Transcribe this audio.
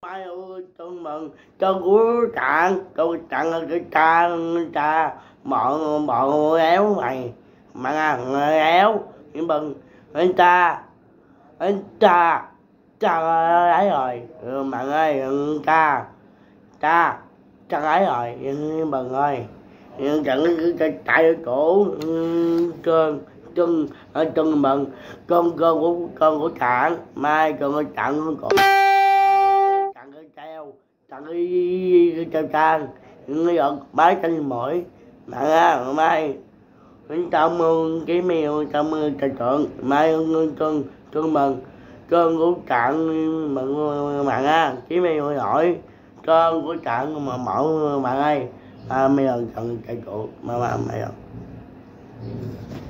Mai ơi tôi mừng cho của trạng là cái cha bọn bọn éo mày mà éo nhưng mừng anh cha ấy rồi bạn ơi cha cha cha ấy rồi nhưng mừng ơi chẳng cái chạy ở cổ trơn chân ở chân mừng con của trạng mai con của trạng của cổ chặn cái treo chặn cái treo trang nó giật bái canh mỗi bạn á mai cảm ơn cái mèo cảm ơn trà trộn mai cơn mừng cơn của trạng mừng bạn á cái mèo nổi cơn của trạng mà mẫu bạn ơi mày lần trà trộn mà mày